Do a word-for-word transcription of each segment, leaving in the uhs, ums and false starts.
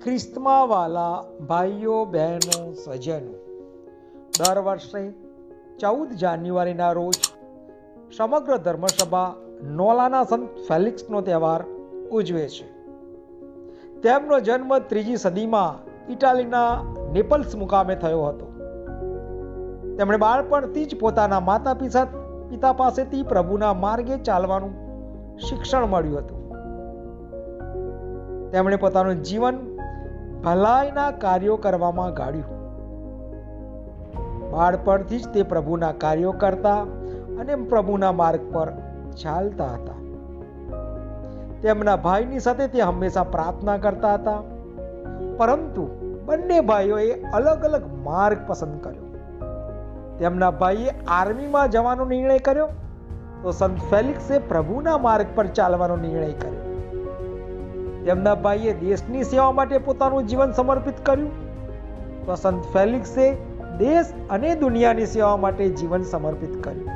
ખ્રિસ્તમાં વાલા ભાઈઓ બહેનો સજ્જનો, દર વર્ષે ચૌદ જાન્યુઆરીના રોજ સમગ્ર ધર્મસભા નોલાના સંત ફેલિક્સનો તહેવાર ઉજવે છે. તેમનો જન્મ ત્રીજી સદીમાં ઇટાલીના નેપલ્સ મુકામે થયો હતો. તેમણે બાળપણથી જ પોતાના માતા પિતા પિતા પાસેથી પ્રભુના માર્ગે ચાલવાનું શિક્ષણ મળ્યું હતું. તેમણે પોતાનું જીવન ભલાઈના કાર્યો કરવામાં ગાળ્યું. બાળપણથી જ તે પ્રભુના કાર્યો કરતા અને પ્રભુના માર્ગ પર ચાલતા હતા. તેમના ભાઈની સાથે તે હંમેશા પ્રાર્થના કરતા હતા, પરંતુ બંને ભાઈઓએ અલગ અલગ માર્ગ પસંદ કર્યો. તેમના ભાઈએ આર્મીમાં જવાનો નિર્ણય કર્યો, તો સંત ફેલિક્સે પ્રભુના માર્ગ પર ચાલવાનો નિર્ણય કર્યો. તેમના ભાઈએ દેશની સેવા માટે પોતાનું જીવન સમર્પિત કર્યું, તો સંત ફેલિક્સે દેશ અને દુનિયાની સેવા માટે જીવન સમર્પિત કર્યું.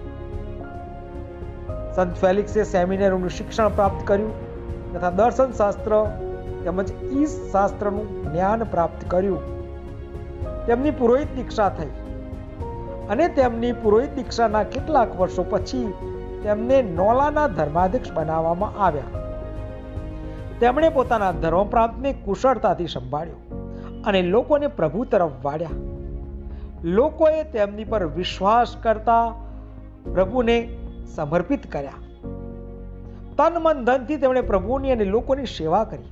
સંત ફેલિક્સે સેમિનારીનું શિક્ષણ પ્રાપ્ત કર્યું તથા દર્શન શાસ્ત્ર તેમજ ઈસ શાસ્ત્રનું જ્ઞાન પ્રાપ્ત કર્યું. તેમની પુરોહિત દીક્ષા થઈ અને તેમની પુરોહિત દીક્ષાના કેટલાક વર્ષો પછી તેમને નોલાના ધર્માધ્યક્ષ બનાવવામાં આવ્યા. તેમણે પોતાના ધર્મ પ્રાંતને કુશળતાથી સંભાળ્યો અને લોકોને પ્રભુ તરફ વાળ્યા. લોકોએ તેમની પર વિશ્વાસ કરતા પ્રભુને સમર્પિત કર્યા. તન મન ધનથી તેમણે પ્રભુની અને લોકોની સેવા કરી.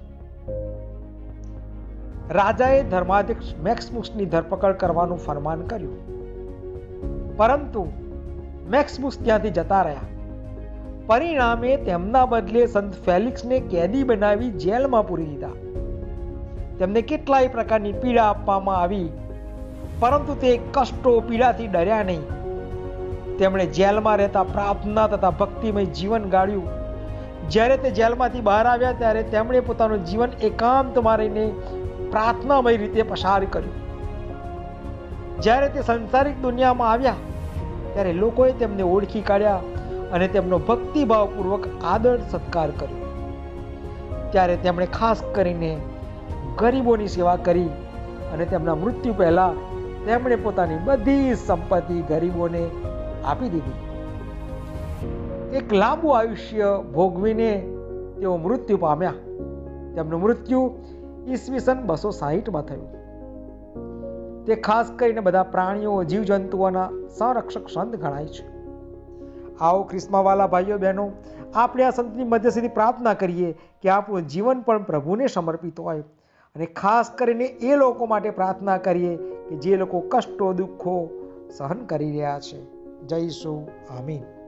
રાજાએ ધર્માધ્યક્ષ મેક્સમુસની ધરપકડ કરવાનું ફરમાન કર્યું, પરંતુ મેક્સમુસ ત્યાંથી જતા રહ્યા. પરિણામે તેમના બદલે સંત ફેલિક્સને કેદી બનાવી જેલમાં પૂરી દીધા. તેમને કેટલાય પ્રકારની પીડા આપવામાં આવી, પરંતુ તે કષ્ટો પીડાથી ડર્યા નહીં. તેમણે જેલમાં રહેતા પ્રાર્થના તથા ભક્તિમય જીવન ગાળ્યું. જ્યારે તે જેલમાંથી બહાર આવ્યા ત્યારે તેમણે પોતાનું જીવન એકાંતમાં રહીને પ્રાર્થનામય રીતે પસાર કર્યું. જ્યારે તે સંસારિક દુનિયામાં આવ્યા ત્યારે લોકોએ તેમને ઓળખી કાઢ્યા અને તેમનો ભક્તિભાવપૂર્વક આદર સત્કાર કર્યો. ત્યારે તેમણે ખાસ કરીને ગરીબોની સેવા કરી અને તેમના મૃત્યુ પહેલા તેમણે પોતાની બધી સંપત્તિ ગરીબોને આપી દીધી. એક લાંબુ આયુષ્ય ભોગવીને તેઓ મૃત્યુ પામ્યા. તેમનું મૃત્યુ ઈસવીસન બસો સાહીઠમાં થયું. તે ખાસ કરીને બધા પ્રાણીઓ જીવજંતુઓના સંરક્ષક સંત ગણાય છે. આવો ખ્રિસ્તમાં વાલા ભાઈઓ બહેનો, આપણે આ સંતની મધ્યસ્થીથી પ્રાર્થના કરીએ કે આપણું જીવન પણ પ્રભુને સમર્પિત હોય, અને ખાસ કરીને એ લોકો માટે પ્રાર્થના કરીએ કે જે લોકો કષ્ટો દુઃખો સહન કરી રહ્યા છે. જય ઈસુ. આમીન.